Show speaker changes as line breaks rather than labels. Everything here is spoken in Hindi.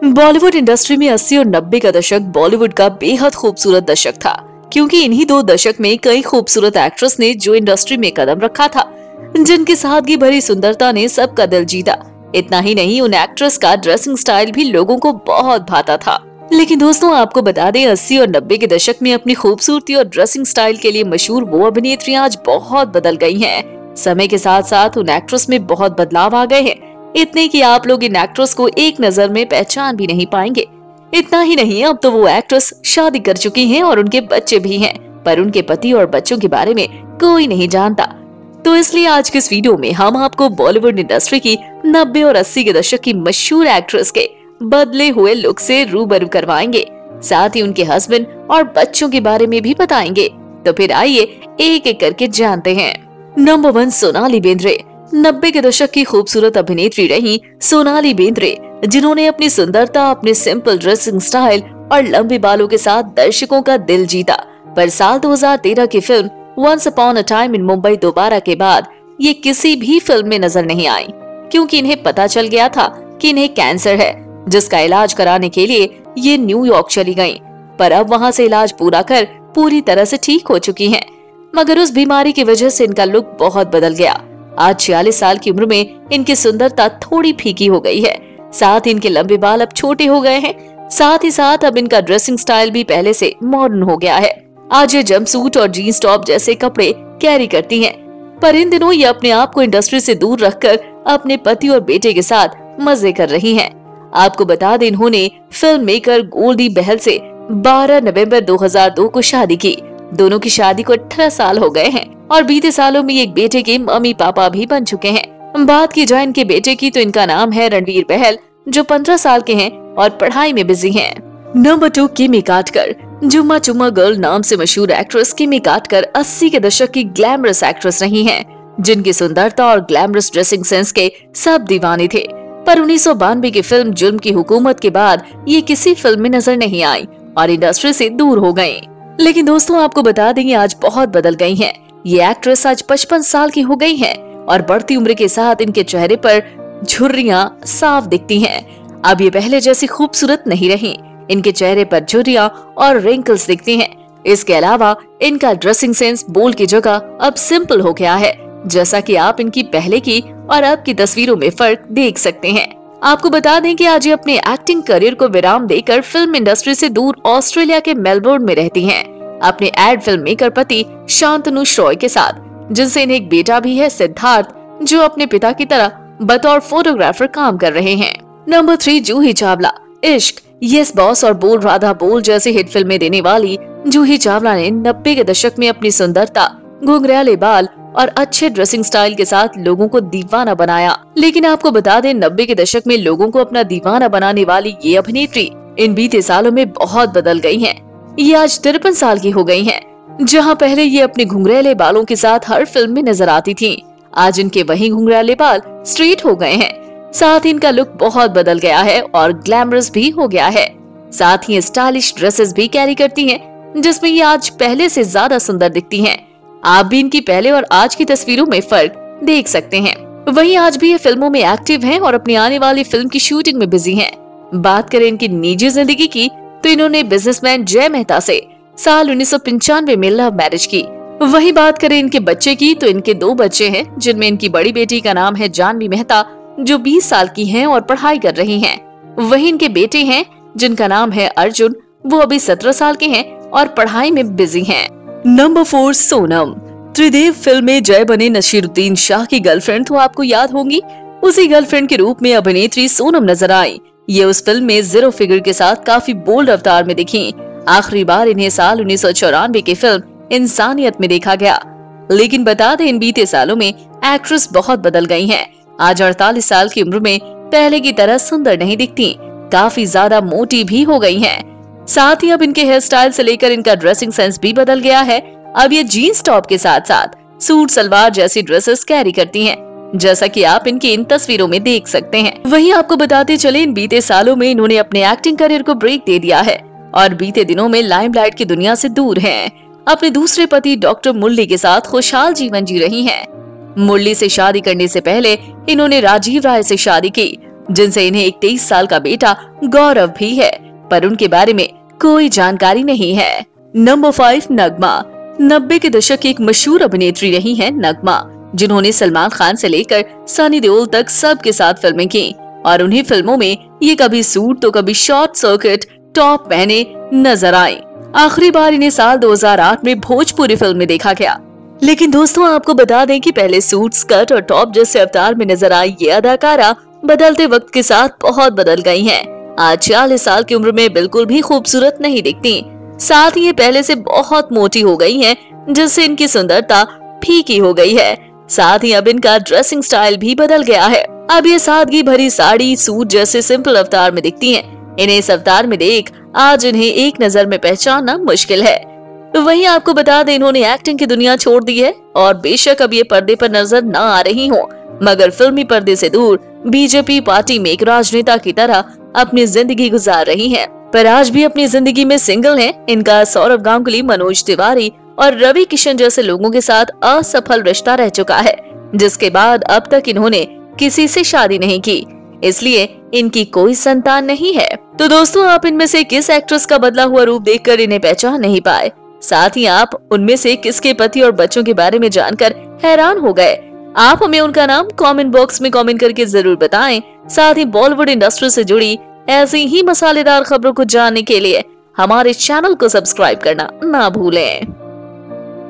बॉलीवुड इंडस्ट्री में 80 और 90 का दशक बॉलीवुड का बेहद खूबसूरत दशक था, क्योंकि इन्हीं दो दशक में कई खूबसूरत एक्ट्रेस ने जो इंडस्ट्री में कदम रखा था, जिनकी सादगी भरी सुंदरता ने सबका दिल जीता। इतना ही नहीं, उन एक्ट्रेस का ड्रेसिंग स्टाइल भी लोगों को बहुत भाता था। लेकिन दोस्तों, आपको बता दें, 80 और 90 के दशक में अपनी खूबसूरती और ड्रेसिंग स्टाइल के लिए मशहूर वो अभिनेत्रियां आज बहुत बदल गई हैं। समय के साथ साथ उन एक्ट्रेस में बहुत बदलाव आ गए हैं, इतने कि आप लोग इन एक्ट्रेस को एक नजर में पहचान भी नहीं पाएंगे। इतना ही नहीं, अब तो वो एक्ट्रेस शादी कर चुकी हैं और उनके बच्चे भी हैं, पर उनके पति और बच्चों के बारे में कोई नहीं जानता। तो इसलिए आज के इस वीडियो में हम आपको बॉलीवुड इंडस्ट्री की 90 और 80 के दशक की मशहूर एक्ट्रेस के बदले हुए लुक से रूबरू करवाएंगे, साथ ही उनके हस्बैंड और बच्चों के बारे में भी बताएंगे। तो फिर आइए एक एक करके जानते हैं। नंबर 1, सोनाली बेंद्रे। 90 के दशक की खूबसूरत अभिनेत्री रही सोनाली बेंद्रे, जिन्होंने अपनी सुंदरता, अपने सिंपल ड्रेसिंग स्टाइल और लंबे बालों के साथ दर्शकों का दिल जीता। पर साल 2013 की film once upon a time in Mumbai दोबारा के बाद ये किसी भी फिल्म में नजर नहीं आई, क्योंकि इन्हें पता चल गया था कि इन्हें कैंसर है, जिसका इलाज कराने के लिए ये न्यूयॉर्क चली गयी। पर अब वहाँ से इलाज पूरा कर पूरी तरह से ठीक हो चुकी हैं। मगर उस बीमारी की वजह से इनका लुक बहुत बदल गया। आज 46 साल की उम्र में इनकी सुंदरता थोड़ी फीकी हो गई है, साथ ही इनके लंबे बाल अब छोटे हो गए हैं। साथ ही साथ अब इनका ड्रेसिंग स्टाइल भी पहले से मॉडर्न हो गया है। आज ये जंपसूट और जीन्स टॉप जैसे कपड़े कैरी करती हैं, पर इन दिनों ये अपने आप को इंडस्ट्री से दूर रखकर अपने पति और बेटे के साथ मजे कर रही हैं। आपको बता दें, इन्होंने फिल्म मेकर गोल्डी बहल से 12 नवंबर 2002 को शादी की। दोनों की शादी को 18 साल हो गए हैं और बीते सालों में एक बेटे के मम्मी पापा भी बन चुके हैं। बात की जाए इनके बेटे की, तो इनका नाम है रणवीर बहल, जो 15 साल के हैं और पढ़ाई में बिजी हैं। नंबर 2, किमी काटकर। जुम्मा चुम्मा गर्ल नाम से मशहूर एक्ट्रेस किमी काटकर 80 के दशक की ग्लैमरस एक्ट्रेस रही हैं, जिनकी सुंदरता और ग्लैमरस ड्रेसिंग सेंस के सब दीवाने थे। पर 1992 की फिल्म जुर्म की हुकूमत के बाद ये किसी फिल्म में नजर नहीं आई और इंडस्ट्री से दूर हो गयी। लेकिन दोस्तों, आपको बता देंगे, आज बहुत बदल गई हैं। ये एक्ट्रेस आज 55 साल की हो गई हैं और बढ़ती उम्र के साथ इनके चेहरे पर झुर्रियां साफ दिखती हैं। अब ये पहले जैसी खूबसूरत नहीं रही, इनके चेहरे पर झुर्रियां और रिंकल्स दिखती हैं। इसके अलावा इनका ड्रेसिंग सेंस बोल्ड की जगह अब सिंपल हो गया है, जैसा कि आप इनकी पहले की और अब की तस्वीरों में फर्क देख सकते हैं। आपको बता दें कि आज ये अपने एक्टिंग करियर को विराम देकर फिल्म इंडस्ट्री से दूर ऑस्ट्रेलिया के मेलबोर्न में रहती हैं, अपने एड फिल्म मेकर पति शांतनु रॉय के साथ, जिनसे इन्हें एक बेटा भी है, सिद्धार्थ, जो अपने पिता की तरह बतौर फोटोग्राफर काम कर रहे हैं। Number 3, Juhi Chawla. Ishq, yes boss और बोल राधा बोल जैसी हिट फिल्में देने वाली जूही चावला ने 90 के दशक में अपनी सुंदरता, घुंघराले बाल और अच्छे ड्रेसिंग स्टाइल के साथ लोगों को दीवाना बनाया। लेकिन आपको बता दें, 90 के दशक में लोगों को अपना दीवाना बनाने वाली ये अभिनेत्री इन बीते सालों में बहुत बदल गई हैं। ये आज 53 साल की हो गई हैं। जहां पहले ये अपने घुंघराले बालों के साथ हर फिल्म में नजर आती थीं, आज इनके वही घुंघराले बाल स्ट्रेट हो गए हैं। साथ ही इनका लुक बहुत बदल गया है और ग्लैमरस भी हो गया है। साथ ही स्टाइलिश ड्रेसेस भी कैरी करती हैं, जिसमें ये आज पहले से ज्यादा सुंदर दिखती हैं। आप भी इनकी पहले और आज की तस्वीरों में फर्क देख सकते हैं। वहीं आज भी ये फिल्मों में एक्टिव हैं और अपनी आने वाली फिल्म की शूटिंग में बिजी हैं। बात करें इनकी निजी जिंदगी की, तो इन्होंने बिजनेसमैन जय मेहता से साल 1995 में लव मैरिज की। वही बात करें इनके बच्चे की, तो इनके 2 बच्चे हैं, जिनमें इनकी बड़ी बेटी का नाम है जानवी मेहता, जो 20 साल की हैं और पढ़ाई कर रही हैं। वही इनके बेटे हैं, जिनका नाम है अर्जुन, वो अभी 17 साल के हैं और पढ़ाई में बिजी हैं। नंबर 4, सोनम। त्रिदेव फिल्म में जय बने नसीरुद्दीन शाह की गर्लफ्रेंड तो आपको याद होंगी। उसी गर्लफ्रेंड के रूप में अभिनेत्री सोनम नजर आई। ये उस फिल्म में जीरो फिगर के साथ काफी बोल्ड अवतार में दिखी। आखिरी बार इन्हें साल 1994 की फिल्म इंसानियत में देखा गया। लेकिन बता दें, इन बीते सालों में एक्ट्रेस बहुत बदल गई हैं। आज 48 साल की उम्र में पहले की तरह सुंदर नहीं दिखती, काफी ज्यादा मोटी भी हो गई हैं। साथ ही अब इनके हेयर स्टाइल से लेकर इनका ड्रेसिंग सेंस भी बदल गया है। अब ये जीन्स टॉप के साथ साथ सूट सलवार जैसी ड्रेसेस कैरी करती हैं, जैसा कि आप इनकी इन तस्वीरों में देख सकते हैं। वहीं आपको बताते चले, इन बीते सालों में इन्होंने अपने एक्टिंग करियर को ब्रेक दे दिया है और बीते दिनों में लाइमलाइट की दुनिया से दूर हैं। अपने दूसरे पति डॉक्टर मुरली के साथ खुशहाल जीवन जी रही हैं। मुरली से शादी करने से पहले इन्होंने राजीव राय से शादी की जिनसे इन्हें एक 23 साल का बेटा गौरव भी है, पर उनके बारे में कोई जानकारी नहीं है। नंबर 5, नगमा। 90 के दशक की एक मशहूर अभिनेत्री रही हैं नगमा, जिन्होंने सलमान खान से लेकर सनी देओल तक सबके साथ फिल्में की और उन्हीं फिल्मों में ये कभी सूट तो कभी शॉर्ट सर्किट टॉप पहने नजर आई। आखिरी बार इन्हें साल 2008 में भोजपुरी फिल्म में देखा गया। लेकिन दोस्तों, आपको बता दें कि पहले सूट, स्कर्ट और टॉप जैसे अवतार में नजर आई ये अदाकारा बदलते वक्त के साथ बहुत बदल गई हैं। आज 40 साल की उम्र में बिल्कुल भी खूबसूरत नहीं दिखती। साथ ही ये पहले से बहुत मोटी हो गई हैं, जिससे इनकी सुंदरता फीकी हो गई है। साथ ही अब इनका ड्रेसिंग स्टाइल भी बदल गया है। अब ये सादगी भरी साड़ी, सूट जैसे सिंपल अवतार में दिखती हैं। इन्हें इस अवतार में देख आज इन्हें एक नजर में पहचानना मुश्किल है। तो वहीं आपको बता दें, इन्होंने एक्टिंग की दुनिया छोड़ दी है और बेशक अब ये पर्दे पर नजर न आ रही हो, मगर फिल्मी पर्दे से दूर बीजेपी पार्टी में एक राजनेता की तरह अपनी जिंदगी गुजार रही हैं। पर आज भी अपनी जिंदगी में सिंगल हैं। इनका सौरभ गांगुली, मनोज तिवारी और रवि किशन जैसे लोगों के साथ असफल रिश्ता रह चुका है, जिसके बाद अब तक इन्होंने किसी से शादी नहीं की, इसलिए इनकी कोई संतान नहीं है। तो दोस्तों, आप इनमें से किस एक्ट्रेस का बदला हुआ रूप देखकर इन्हें पहचान नहीं पाए? साथ ही आप उनमें से किसके पति और बच्चों के बारे में जानकर हैरान हो गए? आप हमें उनका नाम कमेंट बॉक्स में कमेंट करके जरूर बताएं। साथ ही बॉलीवुड इंडस्ट्री से जुड़ी ऐसी ही मसालेदार खबरों को जानने के लिए हमारे चैनल को सब्सक्राइब करना ना भूलें।